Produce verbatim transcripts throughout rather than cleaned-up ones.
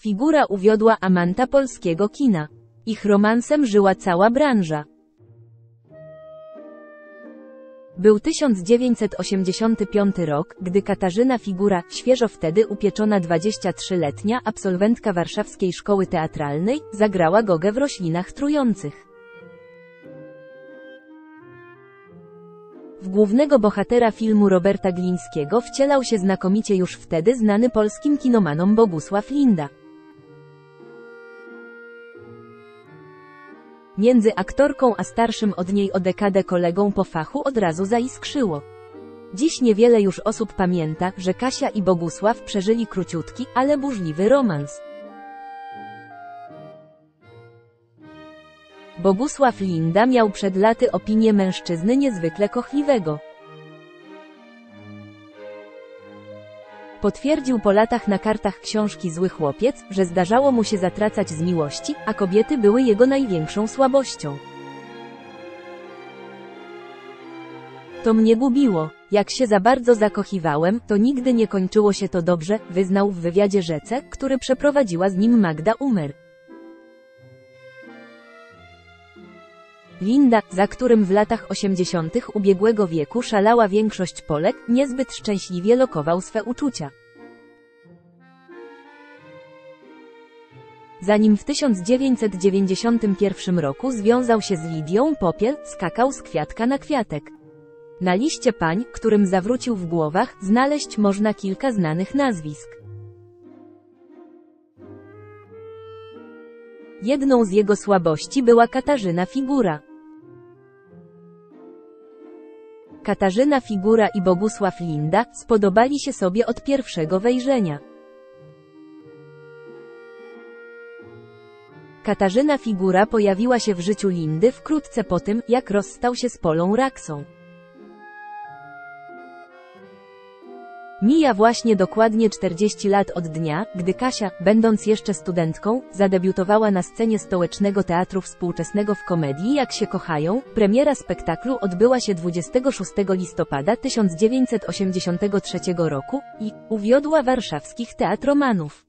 Figura uwiodła amanta polskiego kina. Ich romansem żyła cała branża. Był tysiąc dziewięćset osiemdziesiąty piąty rok, gdy Katarzyna Figura, świeżo wtedy upieczona dwudziestotrzyletnia absolwentka warszawskiej szkoły teatralnej, zagrała Gogę w Roślinach trujących. W głównego bohatera filmu Roberta Glińskiego wcielał się znakomicie już wtedy znany polskim kinomanom Bogusław Linda. Między aktorką a starszym od niej o dekadę kolegą po fachu od razu zaiskrzyło. Dziś niewiele już osób pamięta, że Kasia i Bogusław przeżyli króciutki, ale burzliwy romans. Bogusław Linda miał przed laty opinię mężczyzny niezwykle kochliwego. Potwierdził po latach na kartach książki Zły chłopiec, że zdarzało mu się zatracać z miłości, a kobiety były jego największą słabością. To mnie gubiło. Jak się za bardzo zakochiwałem, to nigdy nie kończyło się to dobrze, wyznał w wywiadzie Rzece, który przeprowadziła z nim Magda Umer. Linda, za którym w latach osiemdziesiątych ubiegłego wieku szalała większość Polek, niezbyt szczęśliwie lokował swe uczucia. Zanim w tysiąc dziewięćset dziewięćdziesiątym pierwszym roku związał się z Lidią Popiel, skakał z kwiatka na kwiatek. Na liście pań, którym zawrócił w głowach, znaleźć można kilka znanych nazwisk. Jedną z jego słabości była Katarzyna Figura. Katarzyna Figura i Bogusław Linda spodobali się sobie od pierwszego wejrzenia. Katarzyna Figura pojawiła się w życiu Lindy wkrótce po tym, jak rozstał się z Polą Raksą. Mija właśnie dokładnie czterdzieści lat od dnia, gdy Kasia, będąc jeszcze studentką, zadebiutowała na scenie Stołecznego Teatru Współczesnego w komedii Jak się kochają. Premiera spektaklu odbyła się dwudziestego szóstego listopada tysiąc dziewięćset osiemdziesiątego trzeciego roku i uwiodła warszawskich teatromanów.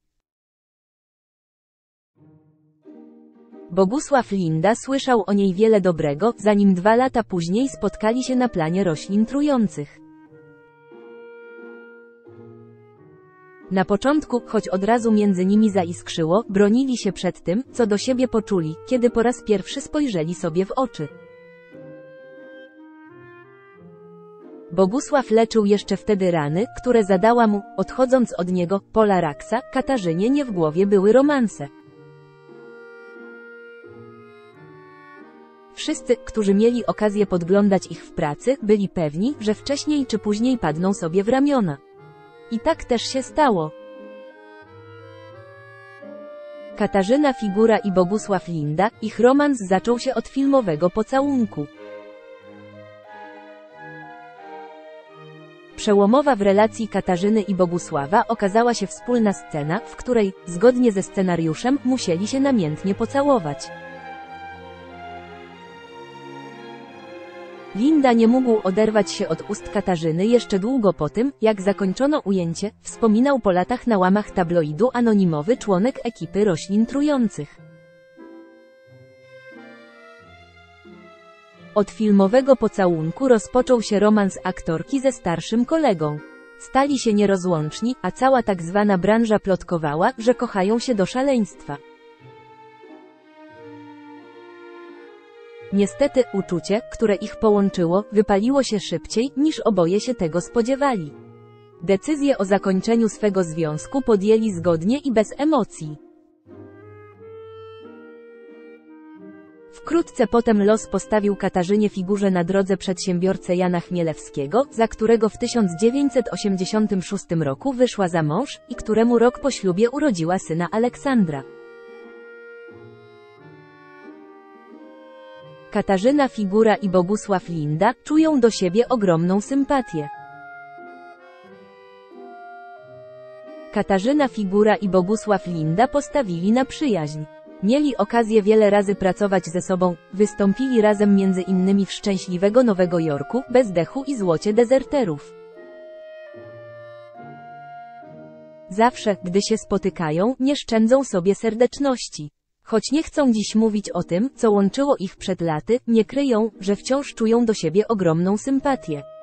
Bogusław Linda słyszał o niej wiele dobrego, zanim dwa lata później spotkali się na planie Roślin trujących. Na początku, choć od razu między nimi zaiskrzyło, bronili się przed tym, co do siebie poczuli, kiedy po raz pierwszy spojrzeli sobie w oczy. Bogusław leczył jeszcze wtedy rany, które zadała mu, odchodząc od niego, Pola Raksa. Katarzynie nie w głowie były romanse. Wszyscy, którzy mieli okazję podglądać ich w pracy, byli pewni, że wcześniej czy później padną sobie w ramiona. I tak też się stało. Katarzyna Figura i Bogusław Linda, ich romans zaczął się od filmowego pocałunku. Przełomowa w relacji Katarzyny i Bogusława okazała się wspólna scena, w której, zgodnie ze scenariuszem, musieli się namiętnie pocałować. Linda nie mógł oderwać się od ust Katarzyny jeszcze długo po tym, jak zakończono ujęcie, wspominał po latach na łamach tabloidu anonimowy członek ekipy Roślin trujących. Od filmowego pocałunku rozpoczął się romans aktorki ze starszym kolegą. Stali się nierozłączni, a cała tak zwana branża plotkowała, że kochają się do szaleństwa. Niestety, uczucie, które ich połączyło, wypaliło się szybciej, niż oboje się tego spodziewali. Decyzję o zakończeniu swego związku podjęli zgodnie i bez emocji. Wkrótce potem los postawił Katarzynie Figurze na drodze przedsiębiorcę Jana Chmielewskiego, za którego w tysiąc dziewięćset osiemdziesiątym szóstym roku wyszła za mąż i któremu rok po ślubie urodziła syna Aleksandra. Katarzyna Figura i Bogusław Linda czują do siebie ogromną sympatię. Katarzyna Figura i Bogusław Linda postawili na przyjaźń. Mieli okazję wiele razy pracować ze sobą, wystąpili razem między innymi w Szczęśliwego Nowego Jorku, Bezdechu i Złocie dezerterów. Zawsze, gdy się spotykają, nie szczędzą sobie serdeczności. Choć nie chcą dziś mówić o tym, co łączyło ich przed laty, nie kryją, że wciąż czują do siebie ogromną sympatię.